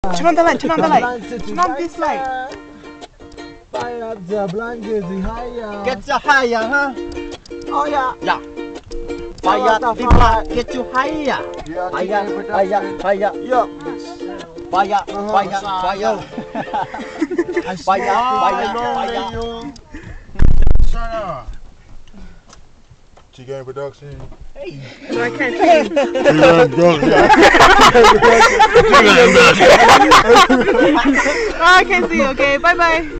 Turn on the light, turn on the light. Turn on this light. Fire up the blanket higher. Get you higher, huh? Oh yeah. Yeah. Fire, people, get you higher. Higher, higher, higher. Yeah. Fire, fire, fire. Fire, fire, fire. Shut up. Chicken production. No, I can't see. Oh, I can't see. Okay, bye bye.